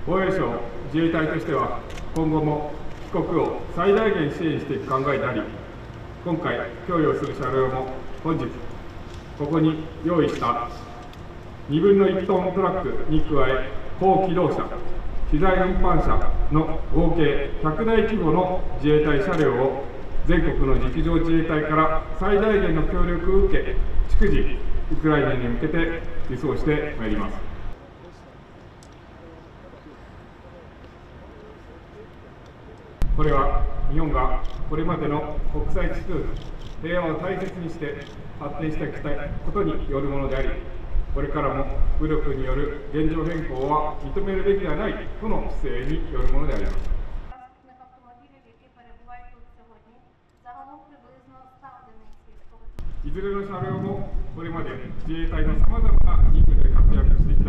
防衛省自衛隊としては、今後も帰国を最大限支援していく考えであり、今回供与する車両も本日、ここに用意した2分の1トントラックに加え、高機動車、資材運搬車の合計100台規模の自衛隊車両を全国の陸上自衛隊から最大限の協力を受け、逐次、ウクライナに向けて輸送してまいります。これは日本がこれまでの国際秩序、平和を大切にして発展してきたことによるものであり、これからも武力による現状変更は認めるべきではないとの姿勢によるものであります。いずれの車両もこれまで自衛隊のさまざまな任務で活躍してき